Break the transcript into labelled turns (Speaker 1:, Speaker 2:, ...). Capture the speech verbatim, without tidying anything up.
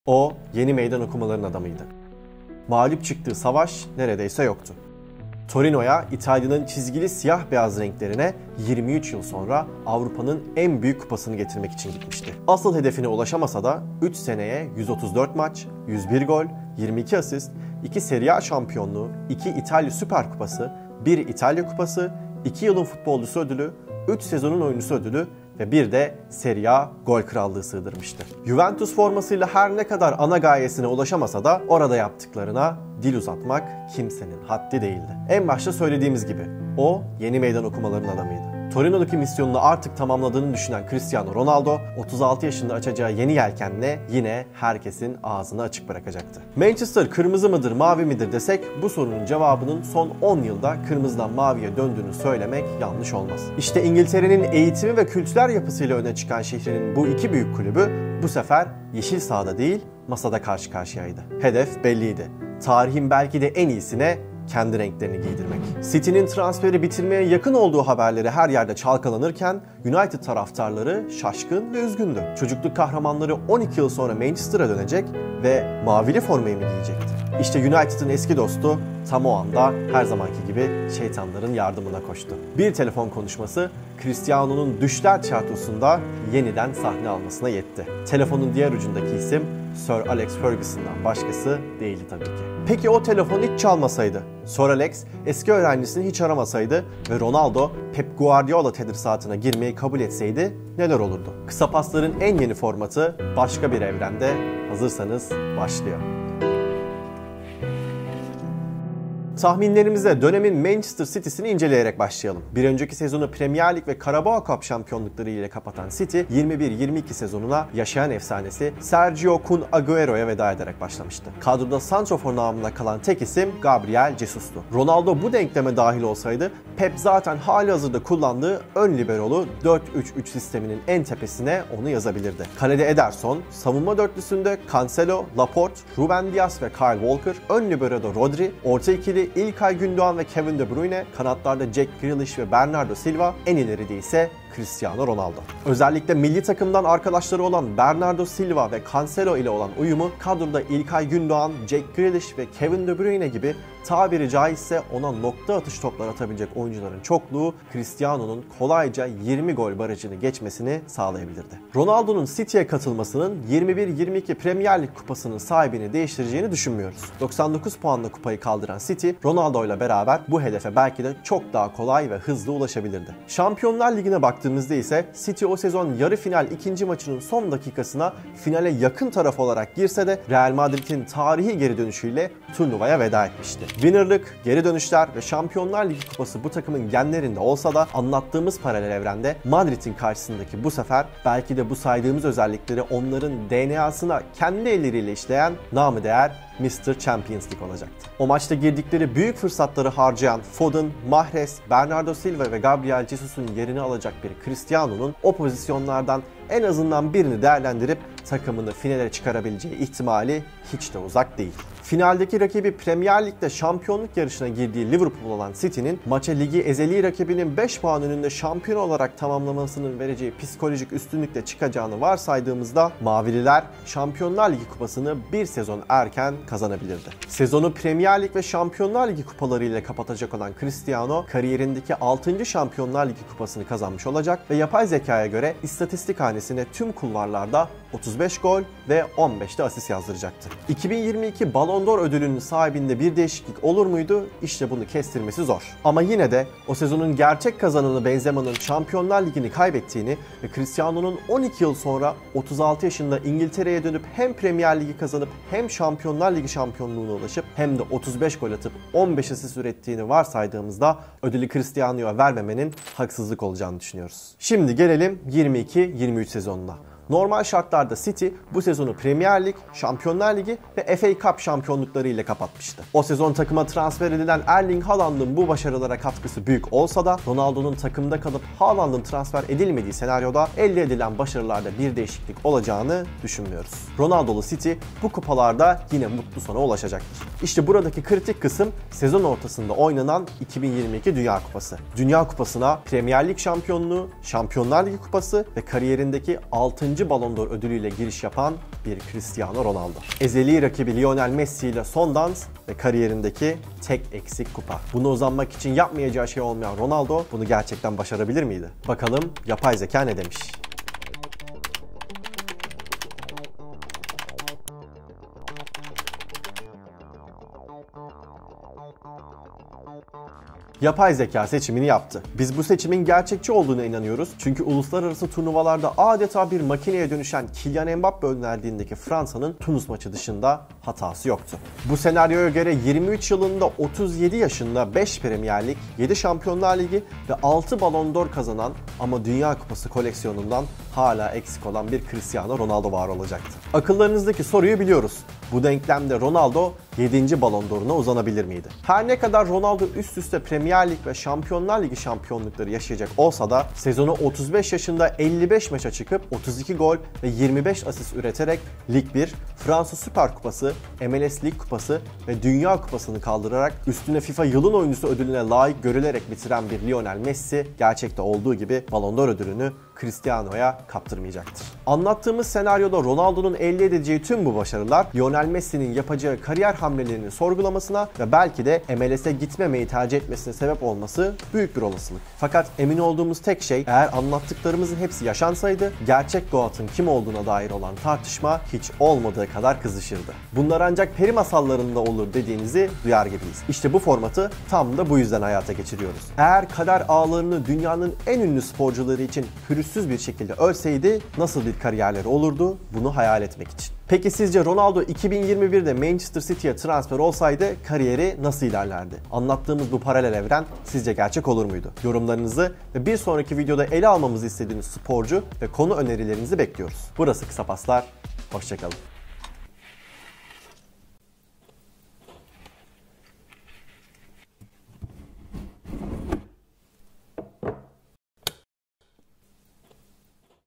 Speaker 1: O, yeni meydan okumaların adamıydı. Mağlup çıktığı savaş neredeyse yoktu. Torino'ya İtalya'nın çizgili siyah beyaz renklerine yirmi üç yıl sonra Avrupa'nın en büyük kupasını getirmek için gitmişti. Asıl hedefine ulaşamasa da üç seneye yüz otuz dört maç, yüz bir gol, yirmi iki asist, iki Serie A şampiyonluğu, iki İtalya Süper Kupası, bir İtalya Kupası, iki yılın futbolcusu ödülü, üç sezonun oyuncusu ödülü ve bir de Serie A gol krallığı sığdırmıştı. Juventus formasıyla her ne kadar ana gayesine ulaşamasa da orada yaptıklarına dil uzatmak kimsenin haddi değildi. En başta söylediğimiz gibi o yeni meydan okumaların adamıydı. Torino'daki misyonunu artık tamamladığını düşünen Cristiano Ronaldo, otuz altı yaşında açacağı yeni yelkenle yine herkesin ağzını açık bırakacaktı. Manchester kırmızı mıdır, mavi midir desek bu sorunun cevabının son on yılda kırmızıdan maviye döndüğünü söylemek yanlış olmaz. İşte İngiltere'nin eğitimi ve kültürel yapısıyla öne çıkan şehrinin bu iki büyük kulübü bu sefer yeşil sahada değil masada karşı karşıyaydı. Hedef belliydi. Tarihin belki de en iyisine kendi renklerini giydirmek. City'nin transferi bitirmeye yakın olduğu haberleri her yerde çalkalanırken United taraftarları şaşkın ve üzgündü. Çocukluk kahramanları on iki yıl sonra Manchester'a dönecek ve mavili formayı mı giyecekti? İşte United'ın eski dostu tam o anda her zamanki gibi şeytanların yardımına koştu. Bir telefon konuşması Cristiano'nun Düşler Tiyatrosu'nda yeniden sahne almasına yetti. Telefonun diğer ucundaki isim Sir Alex Ferguson'dan başkası değildi tabii ki. Peki o telefon hiç çalmasaydı? Sir Alex eski öğrencisini hiç aramasaydı ve Ronaldo Pep Guardiola tedrisatına girmeyi kabul etseydi neler olurdu? Kısa pasların en yeni formatı başka bir evrende. Hazırsanız başlıyor. Tahminlerimize dönemin Manchester City'sini inceleyerek başlayalım. Bir önceki sezonu Premier Lig ve Carabao Cup şampiyonlukları ile kapatan City, yirmi bir yirmi iki sezonuna yaşayan efsanesi Sergio Kun Agüero'ya veda ederek başlamıştı. Kadroda santrafor namına kalan tek isim Gabriel Jesus'tu. Ronaldo bu denkleme dahil olsaydı Pep zaten halihazırda kullandığı ön liberolu dört üç üç sisteminin en tepesine onu yazabilirdi. Kalede Ederson, savunma dörtlüsünde Cancelo, Laporte, Ruben Dias ve Kyle Walker, ön libero'da Rodri, orta ikili İlkay Gündoğan ve Kevin De Bruyne, kanatlarda Jack Grealish ve Bernardo Silva, en ileride ise Cristiano Ronaldo. Özellikle milli takımdan arkadaşları olan Bernardo Silva ve Cancelo ile olan uyumu kadroda İlkay Gündoğan, Jack Grealish ve Kevin De Bruyne gibi tabiri caizse ona nokta atış toplar atabilecek oyuncuların çokluğu Cristiano'nun kolayca yirmi gol barajını geçmesini sağlayabilirdi. Ronaldo'nun City'ye katılmasının yirmi bir yirmi iki Premier Lig kupasının sahibini değiştireceğini düşünmüyoruz. doksan dokuz puanla kupayı kaldıran City, Ronaldo ile beraber bu hedefe belki de çok daha kolay ve hızlı ulaşabilirdi. Şampiyonlar Ligi'ne baktığımızda ise City o sezon yarı final ikinci maçının son dakikasına finale yakın taraf olarak girse de Real Madrid'in tarihi geri dönüşüyle turnuvaya veda etmişti. Winner'lık, geri dönüşler ve Şampiyonlar Ligi kupası bu takımın genlerinde olsa da anlattığımız paralel evrende Madrid'in karşısındaki bu sefer belki de bu saydığımız özellikleri onların D N A'sına kendi elleriyle işleyen namı değer mister Champions League olacaktı. O maçta girdikleri büyük fırsatları harcayan Foden, Mahrez, Bernardo Silva ve Gabriel Jesus'un yerini alacak bir Cristiano'nun o pozisyonlardan en azından birini değerlendirip takımını finale çıkarabileceği ihtimali hiç de uzak değil. Finaldeki rakibi Premier Lig'de şampiyonluk yarışına girdiği Liverpool olan City'nin maça ligi ezeli rakibinin beş puan önünde şampiyon olarak tamamlamasının vereceği psikolojik üstünlükle çıkacağını varsaydığımızda Mavililer Şampiyonlar Ligi kupasını bir sezon erken kazanabilirdi. Sezonu Premier Lig ve Şampiyonlar Ligi kupaları ile kapatacak olan Cristiano kariyerindeki altıncı Şampiyonlar Ligi kupasını kazanmış olacak ve yapay zekaya göre istatistik hanesine tüm kulvarlarda otuz beş gol ve on beşte asist yazdıracaktı. iki bin yirmi iki Ballon d'Or ödülünün sahibinde bir değişiklik olur muydu? İşte bunu kestirmesi zor. Ama yine de o sezonun gerçek kazananı Benzema'nın Şampiyonlar Ligi'ni kaybettiğini ve Cristiano'nun on iki yıl sonra otuz altı yaşında İngiltere'ye dönüp hem Premier Ligi kazanıp hem Şampiyonlar Ligi şampiyonluğuna ulaşıp hem de otuz beş gol atıp on beş asist ürettiğini varsaydığımızda ödülü Cristiano'ya vermemenin haksızlık olacağını düşünüyoruz. Şimdi gelelim yirmi iki yirmi üç sezonuna. Normal şartlarda City bu sezonu Premier Lig, Şampiyonlar Ligi ve F A Cup şampiyonlukları ile kapatmıştı. O sezon takıma transfer edilen Erling Haaland'ın bu başarılara katkısı büyük olsa da Ronaldo'nun takımda kalıp Haaland'ın transfer edilmediği senaryoda elde edilen başarılarda bir değişiklik olacağını düşünmüyoruz. Ronaldo'lu City bu kupalarda yine mutlu sona ulaşacaktır. İşte buradaki kritik kısım sezon ortasında oynanan iki bin yirmi iki Dünya Kupası. Dünya Kupası'na Premier Lig şampiyonluğu, Şampiyonlar Ligi kupası ve kariyerindeki altıncı Ballon d'Or ödülüyle giriş yapan bir Cristiano Ronaldo. Ezeli rakibi Lionel Messi ile son dans ve kariyerindeki tek eksik kupa. Buna uzanmak için yapmayacağı şey olmayan Ronaldo bunu gerçekten başarabilir miydi? Bakalım yapay zeka ne demiş? Yapay zeka seçimini yaptı. Biz bu seçimin gerçekçi olduğuna inanıyoruz. Çünkü uluslararası turnuvalarda adeta bir makineye dönüşen Kylian Mbappe önerdiğindeki Fransa'nın Tunus maçı dışında hatası yoktu. Bu senaryoya göre yirmi üç yılında otuz yedi yaşında beş Premier Lig, yedi Şampiyonlar Ligi ve altı Ballon d'Or kazanan ama Dünya Kupası koleksiyonundan hala eksik olan bir Cristiano Ronaldo var olacaktı. Akıllarınızdaki soruyu biliyoruz. Bu denklemde Ronaldo yedinci Ballon d'Or'una uzanabilir miydi? Her ne kadar Ronaldo üst üste Premier Lig ve Şampiyonlar Ligi şampiyonlukları yaşayacak olsa da sezonu otuz beş yaşında elli beş maça çıkıp otuz iki gol ve yirmi beş asist üreterek Lig bir, Fransa Süper Kupası, M L S Lig Kupası ve Dünya Kupası'nı kaldırarak üstüne FIFA Yılın Oyuncusu ödülüne layık görülerek bitiren bir Lionel Messi gerçekte olduğu gibi Ballon d'Or ödülünü Cristiano'ya kaptırmayacaktır. Anlattığımız senaryoda Ronaldo'nun elde edeceği tüm bu başarılar Lionel Messi'nin yapacağı kariyer hamlelerini sorgulamasına ve belki de M L S'e gitmemeyi tercih etmesine sebep olması büyük bir olasılık. Fakat emin olduğumuz tek şey, eğer anlattıklarımızın hepsi yaşansaydı gerçek Goat'ın kim olduğuna dair olan tartışma hiç olmadığı kadar kızışırdı. Bunlar ancak peri masallarında olur dediğinizi duyar gibiyiz. İşte bu formatı tam da bu yüzden hayata geçiriyoruz. Eğer kader ağlarını dünyanın en ünlü sporcuları için pürüzsüz bir şekilde ölseydi nasıl bir kariyerleri olurdu, bunu hayal etmek için. Peki sizce Ronaldo iki bin yirmi birde Manchester City'ye transfer olsaydı kariyeri nasıl ilerlerdi? Anlattığımız bu paralel evren sizce gerçek olur muydu? Yorumlarınızı ve bir sonraki videoda ele almamızı istediğiniz sporcu ve konu önerilerinizi bekliyoruz. Burası Kısa Paslar, hoşça kalın.